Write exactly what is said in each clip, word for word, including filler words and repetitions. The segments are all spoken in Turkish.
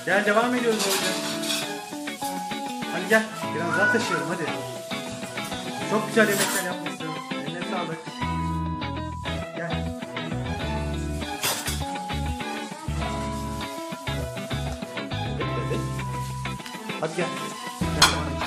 Gel devam ediyoruz orada. Hadi gel. Biraz daha taşıyalım hadi. Çok güzel yemekler yapmışsın. Eline sağlık. Gel. Evet, evet. Hadi gel. Gel devam edelim.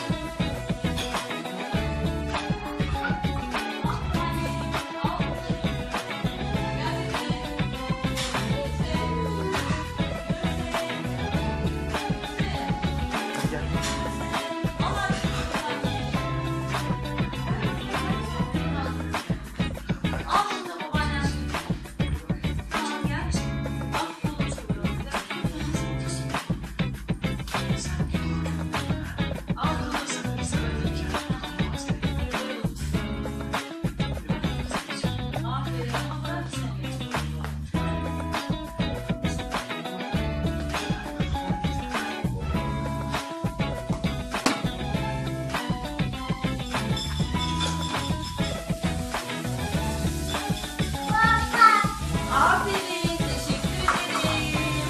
Aferin, teşekkür ederim.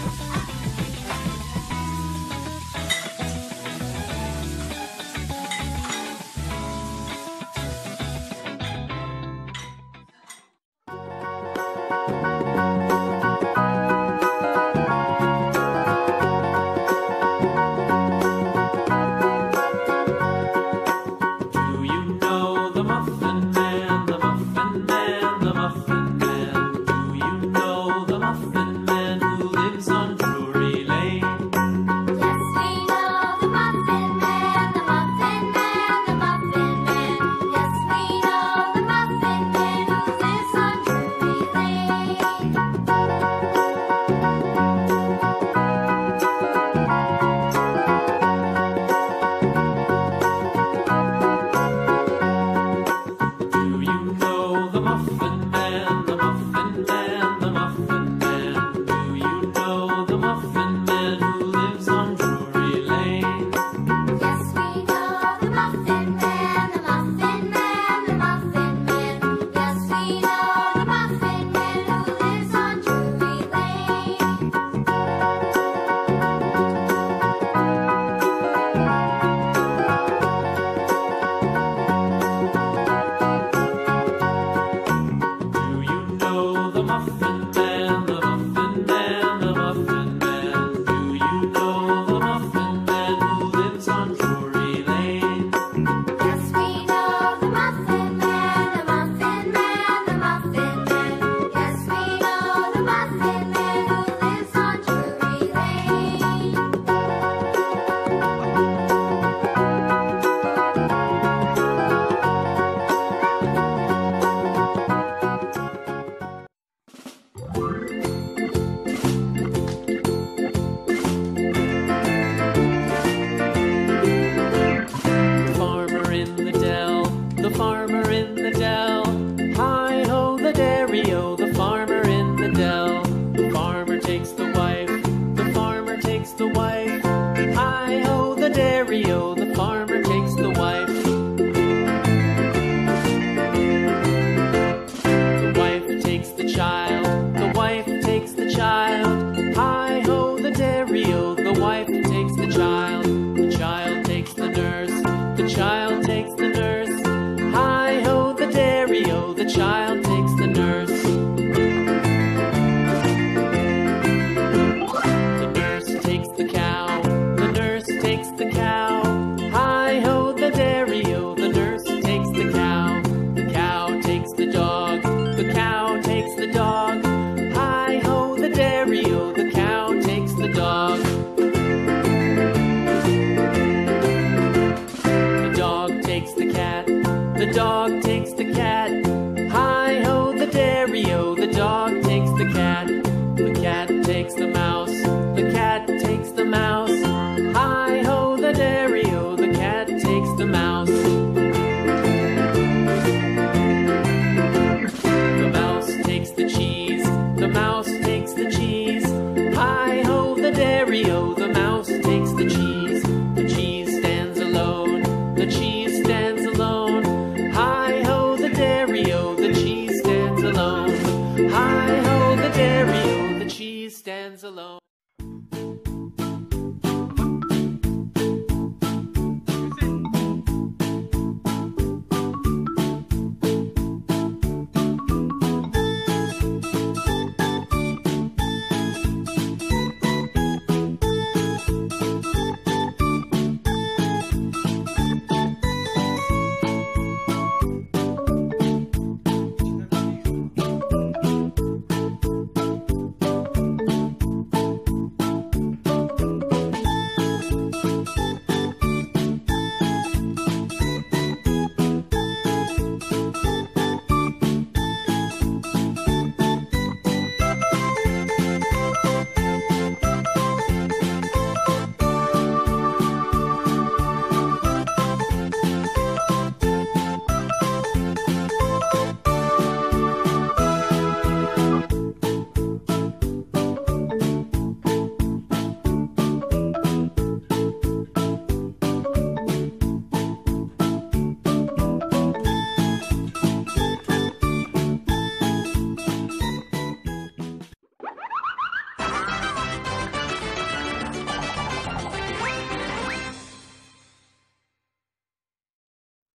Do you know the Muffin Man, the Muffin Man, the Muffin Man? Do you know the Muffin Man who lives on Drury Lane? Yes, we know the Muffin Man, the Muffin Man, the Muffin Man. Yes, we know the Muffin Man who lives on Drury Lane. Do you know the Muffin Man, the Muffin Man, the Muffin Man? Do you know the Muffin Man who lives on Drury Lane? Yes, we know the Muffin Man, the Muffin Man, the Muffin Man. Yes, we know the Muffin Man who lives on Drury Lane. Do you know the Muffin Man, the Muffin Man, the Muffin Man? Do you know the Muffin Man who lives on Drury Lane? Yes, we know the Muffin Man, the Muffin Man, the Muffin Man. Yes, we know the Muffin Man who lives on Drury Lane. The farmer in the dell, the farmer in the dell. Hi-ho, the dairy-o, the farmer in the dell. The farmer takes the wife, the farmer takes the wife. Hi-ho, the dairy-o, the